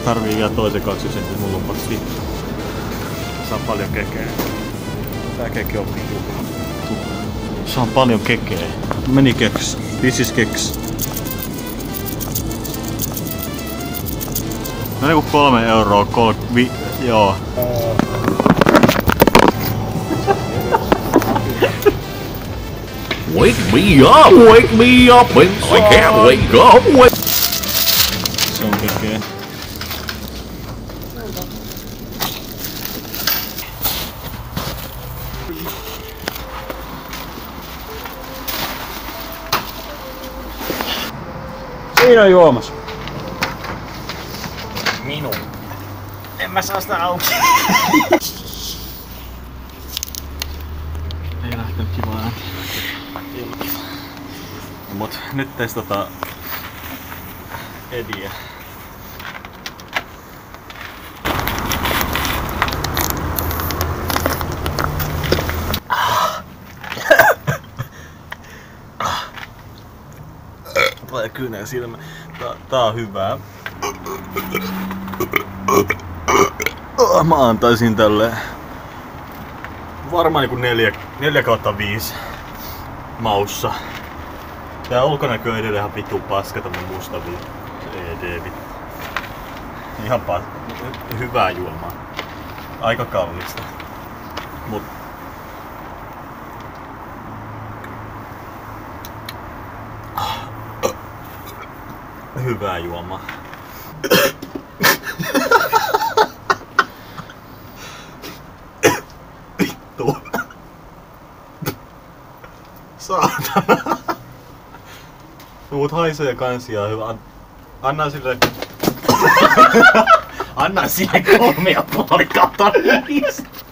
Tarvii vielä toisen 2 sentin mun lupas vittu. Saa paljon kekeä. Tää keke on vittu. Saan paljon kekeä. Meni keks. This is keks. No joku 3 euroa. Joo. Wake me up when I can't wake up. Se on kekeä. Siinä on juomassa. Minun. En mä saa sitä auki. Ei lähtenyt kivaa ääntä. Mut nyt testataan Ediä. Tulee kynä silmä. Tää on hyvää. Mä antaisin tälle varmaan niinku 4/5 maussa. Tää ulkonäkö on edelleen ihan vittu paska, tämmönen musta vittu. Ihan hyvää juomaa. Aika kallista. Mut hyvää juomaa. Vittu. Saatana. Mut haisee kans ihan hyvä. Anna sille... Anna sille 3,5/5.